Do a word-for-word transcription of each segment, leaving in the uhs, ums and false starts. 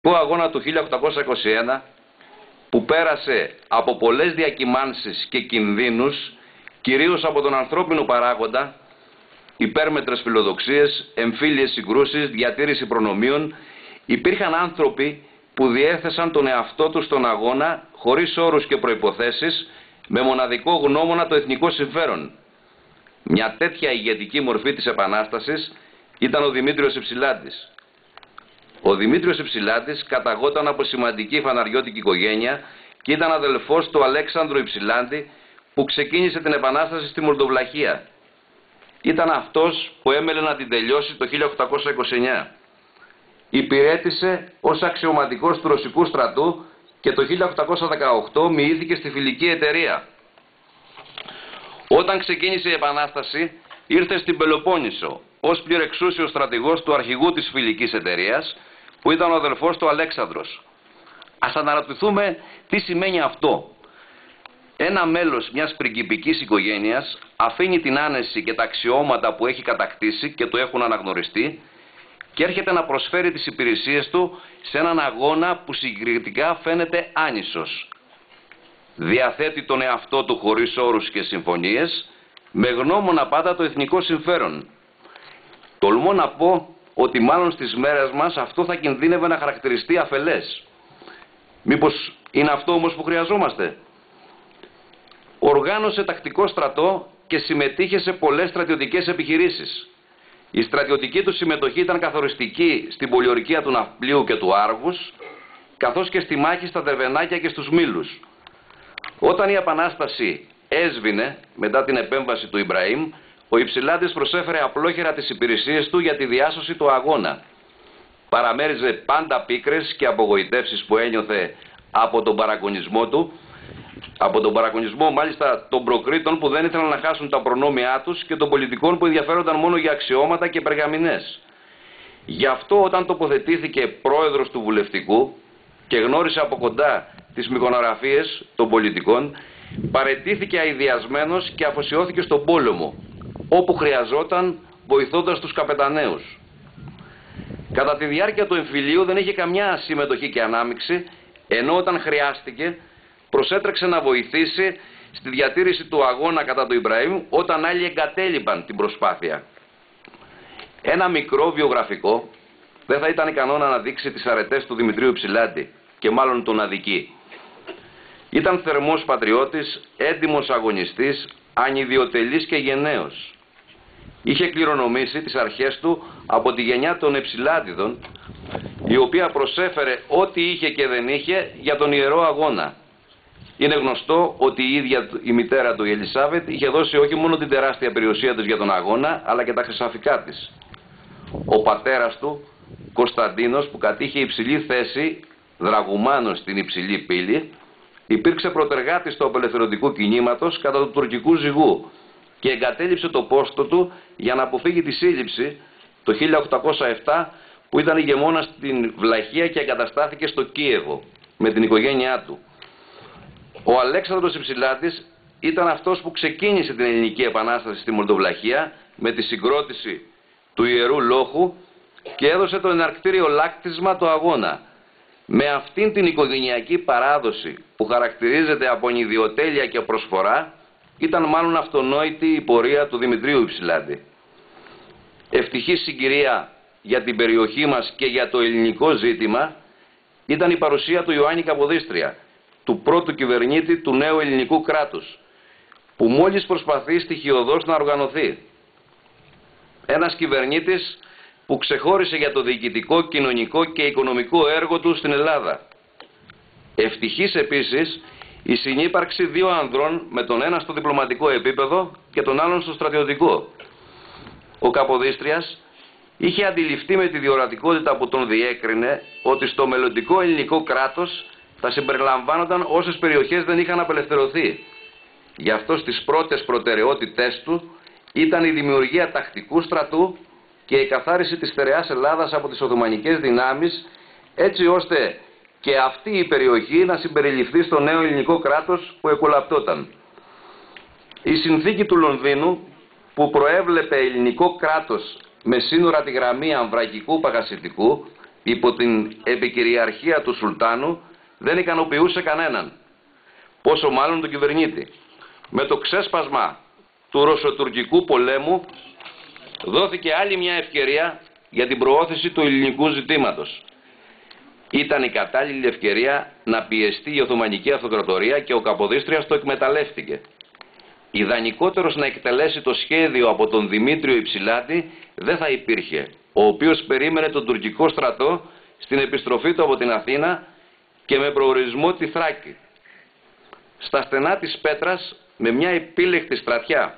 αγώνα του χίλια οκτακόσια είκοσι ένα που πέρασε από πολλές διακυμάνσεις και κινδύνους, κυρίως από τον ανθρώπινο παράγοντα, υπέρμετρες φιλοδοξίες, εμφύλιες συγκρούσεις, διατήρηση προνομίων, υπήρχαν άνθρωποι που διέθεσαν τον εαυτό τους στον αγώνα χωρίς όρους και προϋποθέσεις, με μοναδικό γνώμονα το εθνικό συμφέρον. Μια τέτοια ηγετική μορφή της Επανάστασης ήταν ο Δημήτριος Υψηλάντης. Ο Δημήτριος Υψηλάντης καταγόταν από σημαντική φαναριώτικη οικογένεια και ήταν αδελφός του Αλέξανδρου Υψηλάντη που ξεκίνησε την Επανάσταση στη Μολδοβλαχία. Ήταν αυτός που έμελε να την τελειώσει το χίλια οκτακόσια είκοσι εννιά. Υπηρέτησε ως αξιωματικός του Ρωσικού στρατού και το χίλια οκτακόσια δεκαοκτώ μοιήθηκε στη Φιλική Εταιρεία. Όταν ξεκίνησε η Επανάσταση, ήρθε στην Πελοπόννησο ως πληρεξούσιος στρατηγός του αρχηγού της Φιλικής Εταιρείας, που ήταν ο αδελφός του Αλέξανδρος. Ας αναρωτηθούμε τι σημαίνει αυτό. Ένα μέλος μιας πριγκιπικής οικογένειας αφήνει την άνεση και τα αξιώματα που έχει κατακτήσει και του έχουν αναγνωριστεί και έρχεται να προσφέρει τις υπηρεσίες του σε έναν αγώνα που συγκριτικά φαίνεται άνισος. Διαθέτει τον εαυτό του χωρίς όρους και συμφωνίες, με γνώμονα πάντα το εθνικό συμφέρον. Τολμώ να πω ότι μάλλον στις μέρες μας αυτό θα κινδύνευε να χαρακτηριστεί αφελές. Μήπως είναι αυτό όμως που χρειαζόμαστε? Οργάνωσε τακτικό στρατό και συμμετείχε σε πολλές στρατιωτικές επιχειρήσεις. Η στρατιωτική του συμμετοχή ήταν καθοριστική στην πολιορκία του Ναυπλίου και του Άργους, καθώς και στη μάχη στα Δερβενάκια και στους Μήλους. Όταν η Επανάσταση έσβηνε μετά την επέμβαση του Ιμπραήμ, ο Υψηλάντης προσέφερε απλόχερα τις υπηρεσίες του για τη διάσωση του αγώνα. Παραμέριζε πάντα πίκρες και απογοητεύσεις που ένιωθε από τον παραγωνισμό του, από τον παραγωνισμό μάλιστα των προκρίτων που δεν ήθελαν να χάσουν τα προνόμια τους και των πολιτικών που ενδιαφέρονταν μόνο για αξιώματα και περγαμηνές. Γι' αυτό όταν τοποθετήθηκε πρόεδρος του Βουλευτικού και γνώρισε από κοντά τις μυκονογραφίες των πολιτικών, παραιτήθηκε αηδιασμένος και αφοσιώθηκε στον πόλεμο, όπου χρειαζόταν, βοηθώντας τους καπεταναίους. Κατά τη διάρκεια του εμφυλίου δεν είχε καμιά συμμετοχή και ανάμειξη, ενώ όταν χρειάστηκε προσέτρεξε να βοηθήσει στη διατήρηση του αγώνα κατά του Ιμπραήμ όταν άλλοι εγκατέλειπαν την προσπάθεια. Ένα μικρό βιογραφικό δεν θα ήταν ικανό να αναδείξει τις αρετές του Δημητρίου Υψηλάντη και μάλλον τον αδικεί. Ήταν θερμός πατριώτης, έντιμος αγωνιστής, ανιδιοτελής και γενναίος. Είχε κληρονομήσει τις αρχές του από τη γενιά των Υψηλάντιδων, η οποία προσέφερε ό,τι είχε και δεν είχε για τον ιερό αγώνα. Είναι γνωστό ότι η ίδια η μητέρα του, η Ελισάβετ, είχε δώσει όχι μόνο την τεράστια περιουσία της για τον αγώνα, αλλά και τα χρυσαφικά της. Ο πατέρας του, Κωνσταντίνος, που κατήχε υψηλή θέση, δραγουμάνος στην υψηλή πύλη, υπήρξε προτεργάτης του απελευθερωτικού κινήματος κατά του τουρκικού ζυγού και εγκατέλειψε το πόστο του για να αποφύγει τη σύλληψη το χίλια οκτακόσια επτά, που ήταν ηγεμόνας στην Βλαχία και εγκαταστάθηκε στο Κίεβο με την οικογένειά του. Ο Αλέξανδρος Υψηλάντης ήταν αυτός που ξεκίνησε την Ελληνική Επανάσταση στη Μολδοβλαχία με τη συγκρότηση του Ιερού Λόχου και έδωσε το εναρκτήριο λάκτισμα του αγώνα. Με αυτήν την οικογενειακή παράδοση που χαρακτηρίζεται από ιδιοτέλεια και προσφορά, ήταν μάλλον αυτονόητη η πορεία του Δημητρίου Υψηλάντη. Ευτυχή συγκυρία για την περιοχή μας και για το ελληνικό ζήτημα ήταν η παρουσία του Ιωάννη Καποδίστρια, του πρώτου κυβερνήτη του νέου ελληνικού κράτους, που μόλις προσπαθεί στοιχειωδώς να οργανωθεί. Ένας κυβερνήτης που ξεχώρισε για το διοικητικό, κοινωνικό και οικονομικό έργο του στην Ελλάδα. Ευτυχής επίσης η συνύπαρξη δύο ανδρών, με τον ένα στο διπλωματικό επίπεδο και τον άλλον στο στρατιωτικό. Ο Καποδίστριας είχε αντιληφθεί με τη διορατικότητα που τον διέκρινε ότι στο μελλοντικό ελληνικό κράτος θα συμπεριλαμβάνονταν όσες περιοχές δεν είχαν απελευθερωθεί. Γι' αυτό στις πρώτες προτεραιότητές του ήταν η δημιουργία τακτικού στρατού και η καθάριση της στερεάς Ελλάδας από τις Οθωμανικές δυνάμεις, έτσι ώστε και αυτή η περιοχή να συμπεριληφθεί στο νέο ελληνικό κράτος που εκολαπτόταν. Η συνθήκη του Λονδίνου, που προέβλεπε ελληνικό κράτος με σύνορα τη γραμμή Αμβρακικού Παγασιτικού, υπό την επικυριαρχία του Σουλτάνου δεν ικανοποιούσε κανέναν, πόσο μάλλον τον κυβερνήτη. Με το ξέσπασμα του ρωσοτουρκικού πολέμου δόθηκε άλλη μια ευκαιρία για την προώθηση του ελληνικού ζητήματος. Ήταν η κατάλληλη ευκαιρία να πιεστεί η Οθωμανική Αυτοκρατορία και ο Καποδίστριας το εκμεταλλεύτηκε. Ιδανικότερος να εκτελέσει το σχέδιο από τον Δημήτριο Υψηλάτη δεν θα υπήρχε, ο οποίος περίμενε τον τουρκικό στρατό στην επιστροφή του από την Αθήνα και με προορισμό τη Θράκη. Στα στενά της Πέτρας, με μια επίλεκτη στρατιά.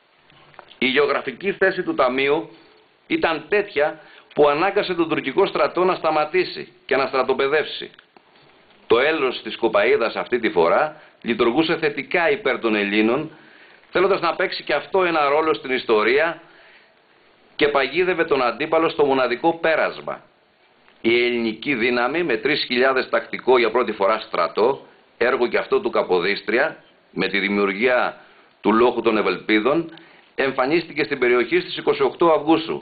Η γεωγραφική θέση του ταμείου ήταν τέτοια που ανάγκασε τον τουρκικό στρατό να σταματήσει και να στρατοπεδεύσει. Το έλος της Κοπαΐδας αυτή τη φορά λειτουργούσε θετικά υπέρ των Ελλήνων, θέλοντας να παίξει και αυτό ένα ρόλο στην ιστορία, και παγίδευε τον αντίπαλο στο μοναδικό πέρασμα. Η ελληνική δύναμη με τρεις χιλιάδες τακτικό για πρώτη φορά στρατό, έργο και αυτό του Καποδίστρια, με τη δημιουργία του Λόχου των Ευελπίδων, εμφανίστηκε στην περιοχή στις είκοσι οκτώ Αυγούστου.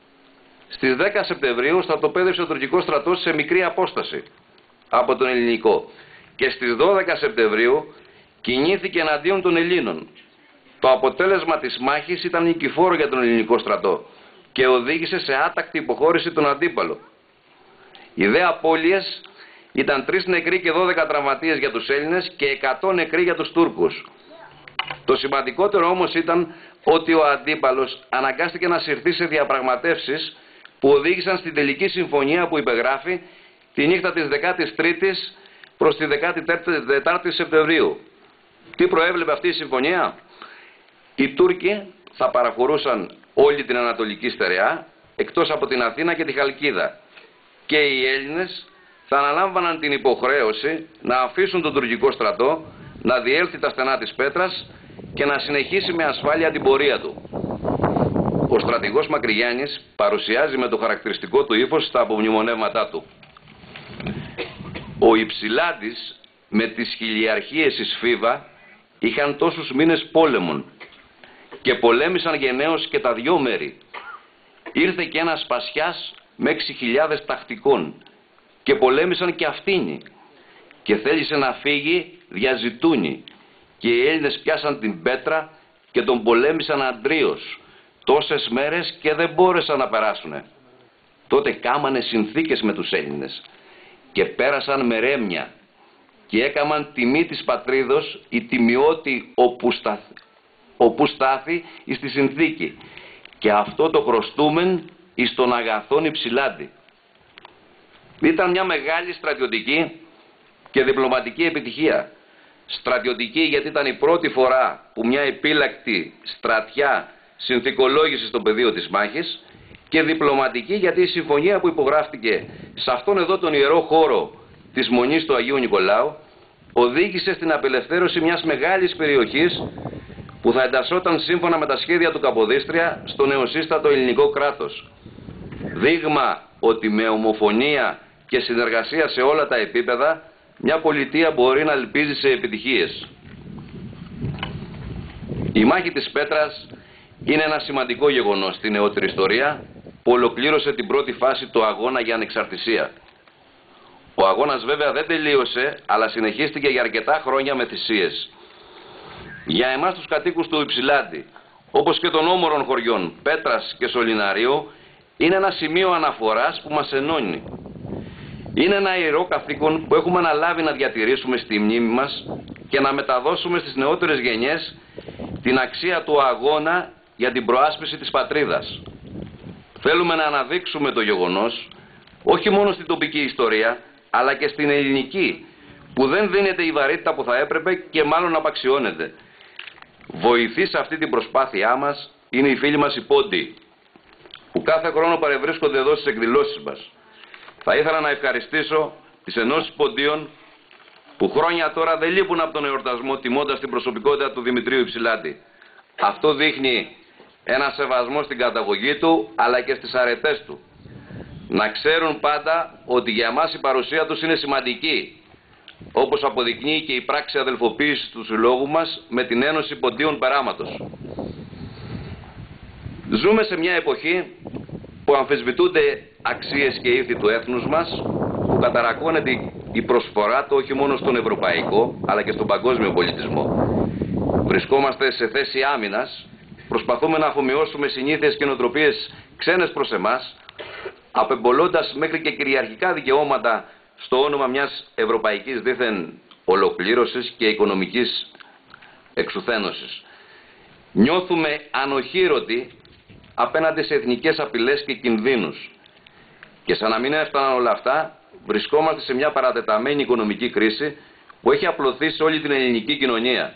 Στις δέκα Σεπτεμβρίου στρατοπέδευσε ο τουρκικός στρατός σε μικρή απόσταση από τον ελληνικό και στις δώδεκα Σεπτεμβρίου κινήθηκε εναντίον των Ελλήνων. Το αποτέλεσμα της μάχης ήταν νικηφόρο για τον ελληνικό στρατό και οδήγησε σε άτακτη υποχώρηση τον αντίπαλο. Οι δε απώλειες ήταν τρεις νεκροί και δώδεκα τραυματίες για τους Έλληνες και εκατό νεκροί για τους Τούρκους. Το σημαντικότερο όμως ήταν ότι ο αντίπαλος αναγκάστηκε να συρθεί σε διαπραγματεύσεις που οδήγησαν στην τελική συμφωνία που υπεγράφει τη νύχτα της δεκάτης τρίτης προς τη δεκάτη τέταρτη Σεπτεμβρίου. Τι προέβλεπε αυτή η συμφωνία? Οι Τούρκοι θα παραχωρούσαν όλη την Ανατολική Στερεά εκτός από την Αθήνα και τη Χαλκίδα και οι Έλληνες θα αναλάμβαναν την υποχρέωση να αφήσουν τον τουρκικό στρατό να διέλθει τα στενά της Πέτρας και να συνεχίσει με ασφάλεια την πορεία του. Ο στρατηγός Μακρυγιάννης παρουσιάζει με το χαρακτηριστικό του ύφος τα απομνημονεύματά του. Ο Υψηλάτης με τις χιλιαρχίες εις Φίβα είχαν τόσους μήνες πόλεμων και πολέμησαν γενναίως και τα δυο μέρη. Ήρθε και ένας Πασιάς με έξι χιλιάδες τακτικών και πολέμησαν και αυτήνοι και θέλησε να φύγει διαζητούνι και οι Έλληνες πιάσαν την Πέτρα και τον πολέμησαν αντρίως τόσες μέρες και δεν μπόρεσαν να περάσουνε. Τότε κάμανε συνθήκες με τους Έλληνες και πέρασαν με ρέμια και έκαμαν τιμή της πατρίδος η τιμιώτη όπου, σταθ, όπου στάθη εις τη συνθήκη και αυτό το χρωστούμεν εις τον αγαθόν Υψηλάτη. Ήταν μια μεγάλη στρατιωτική και διπλωματική επιτυχία. Στρατιωτική γιατί ήταν η πρώτη φορά που μια επίλακτη στρατιά συνθηκολόγησε στο πεδίο της μάχης και διπλωματική γιατί η συμφωνία που υπογράφτηκε σε αυτόν εδώ τον ιερό χώρο της Μονής του Αγίου Νικολάου οδήγησε στην απελευθέρωση μιας μεγάλης περιοχής που θα εντασσόταν σύμφωνα με τα σχέδια του Καποδίστρια στο νεοσύστατο ελληνικό κράτος. Δείγμα ότι με ομοφωνία και συνεργασία σε όλα τα επίπεδα μια πολιτεία μπορεί να ελπίζει σε επιτυχίες. Η μάχη της Πέτρας είναι ένα σημαντικό γεγονός στην νεότερη ιστορία που ολοκλήρωσε την πρώτη φάση του αγώνα για ανεξαρτησία. Ο αγώνας βέβαια δεν τελείωσε, αλλά συνεχίστηκε για αρκετά χρόνια με θυσίες. Για εμάς τους κατοίκους του Υψηλάτη, όπως και των όμορων χωριών Πέτρας και Σωληναρίου, είναι ένα σημείο αναφοράς που μας ενώνει. Είναι ένα ιερό καθήκον που έχουμε αναλάβει να διατηρήσουμε στη μνήμη μας και να μεταδώσουμε στις νεότερες γενιές την αξία του αγώνα για την προάσπιση της πατρίδας. Θέλουμε να αναδείξουμε το γεγονός, όχι μόνο στην τοπική ιστορία, αλλά και στην ελληνική, που δεν δίνεται η βαρύτητα που θα έπρεπε και μάλλον απαξιώνεται. Βοηθή σε αυτή την προσπάθειά μας είναι οι φίλοι μας οι Πόντιοι, που κάθε χρόνο παρευρίσκονται εδώ στις εκδηλώσεις μας. Θα ήθελα να ευχαριστήσω τις ενώσεις Ποντίων που χρόνια τώρα δεν λείπουν από τον εορτασμό τιμώντας την προσωπικότητα του Δημητρίου Υψηλάτη. Αυτό δείχνει ένα σεβασμό στην καταγωγή του αλλά και στις αρετές του. Να ξέρουν πάντα ότι για εμάς η παρουσία τους είναι σημαντική, όπως αποδεικνύει και η πράξη αδελφοποίησης του συλλόγου μας με την Ένωση Ποντίων Περάματος. Ζούμε σε μια εποχή που αμφισβητούνται αξίες και ήθη του έθνους μας, που καταρακώνεται η προσφορά του όχι μόνο στον ευρωπαϊκό αλλά και στον παγκόσμιο πολιτισμό. Βρισκόμαστε σε θέση άμυνας, προσπαθούμε να αφομοιώσουμε συνήθειες και νοοτροπίες ξένες προς εμάς, απεμπολώντας μέχρι και κυριαρχικά δικαιώματα στο όνομα μιας ευρωπαϊκής δήθεν ολοκλήρωσης και οικονομικής εξουθένωσης. Νιώθουμε ανοχήρωτοι απέναντι σε εθνικές απειλές και κινδύνους. Και σαν να μην έφταναν όλα αυτά, βρισκόμαστε σε μια παρατεταμένη οικονομική κρίση που έχει απλωθεί σε όλη την ελληνική κοινωνία.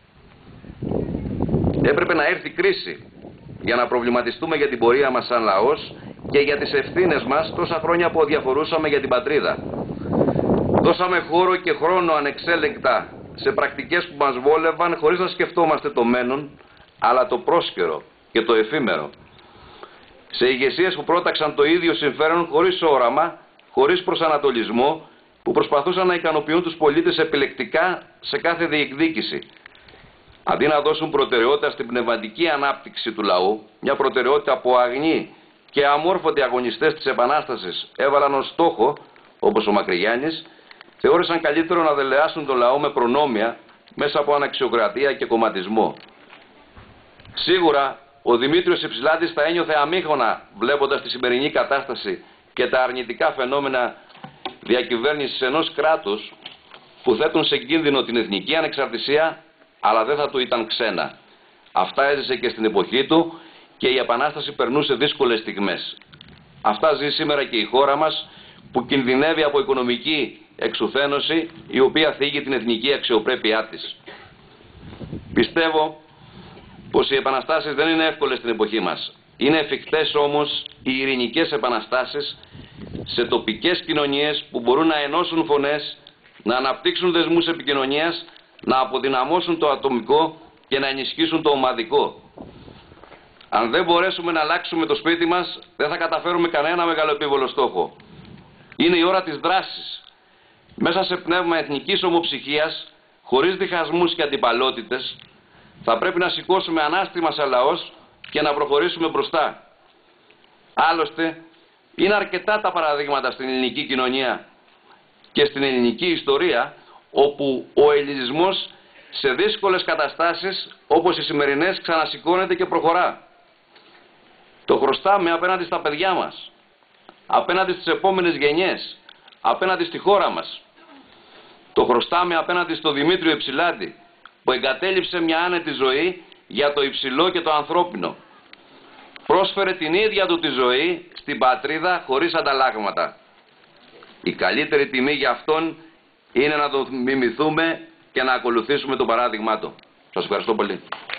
Έπρεπε να έρθει κρίση για να προβληματιστούμε για την πορεία μας σαν λαός και για τις ευθύνες μας τόσα χρόνια που διαφορούσαμε για την πατρίδα. Δώσαμε χώρο και χρόνο ανεξέλεγκτα σε πρακτικές που μας βόλευαν χωρίς να σκεφτόμαστε το μένον, αλλά το πρόσκαιρο και το εφήμερο. Σε ηγεσίες που πρόταξαν το ίδιο συμφέρον χωρίς όραμα, χωρίς προσανατολισμό, που προσπαθούσαν να ικανοποιούν τους πολίτες επιλεκτικά σε κάθε διεκδίκηση. Αντί να δώσουν προτεραιότητα στην πνευματική ανάπτυξη του λαού, μια προτεραιότητα που αγνοί και αμόρφωτοι αγωνιστές της Επανάστασης έβαλαν ως στόχο, όπως ο Μακρυγιάννης, θεώρησαν καλύτερο να δελεάσουν το λαό με προνόμια μέσα από αναξιοκρατία και κομματισμό. Σίγουρα ο Δημήτριος Υψηλάτης θα ένιωθε αμήχωνα βλέποντας τη σημερινή κατάσταση και τα αρνητικά φαινόμενα διακυβέρνησης ενός κράτους που θέτουν σε κίνδυνο την εθνική ανεξαρτησία, αλλά δεν θα του ήταν ξένα. Αυτά έζησε και στην εποχή του και η Επανάσταση περνούσε δύσκολες στιγμές. Αυτά ζει σήμερα και η χώρα μας, που κινδυνεύει από οικονομική εξουθένωση η οποία θίγει την εθνική αξιοπρέπειά της. Πιστεύω πως οι επαναστάσεις δεν είναι εύκολες στην εποχή μας. Είναι εφικτές όμως οι ειρηνικές επαναστάσεις σε τοπικές κοινωνίες που μπορούν να ενώσουν φωνές, να αναπτύξουν δεσμούς επικοινωνίας, να αποδυναμώσουν το ατομικό και να ενισχύσουν το ομαδικό. Αν δεν μπορέσουμε να αλλάξουμε το σπίτι μας, δεν θα καταφέρουμε κανένα μεγαλοεπίβολο στόχο. Είναι η ώρα της δράσης. Μέσα σε πνεύμα εθνικής ομοψυχίας, χωρίς διχασμούς και αντιπαλότητες, θα πρέπει να σηκώσουμε ανάστημα σαν λαός και να προχωρήσουμε μπροστά. Άλλωστε, είναι αρκετά τα παραδείγματα στην ελληνική κοινωνία και στην ελληνική ιστορία, όπου ο ελληνισμός σε δύσκολες καταστάσεις όπως οι σημερινές ξανασηκώνεται και προχωρά. Το χρωστάμε απέναντι στα παιδιά μας, απέναντι στις επόμενες γενιές, απέναντι στη χώρα μας. Το χρωστάμε απέναντι στο Δημήτριο Υψηλάτη, που εγκατέλειψε μια άνετη ζωή για το υψηλό και το ανθρώπινο. Πρόσφερε την ίδια του τη ζωή στην πατρίδα χωρίς ανταλλάγματα. Η καλύτερη τιμή για αυτόν είναι να τον μιμηθούμε και να ακολουθήσουμε το παράδειγμά του. Σας ευχαριστώ πολύ.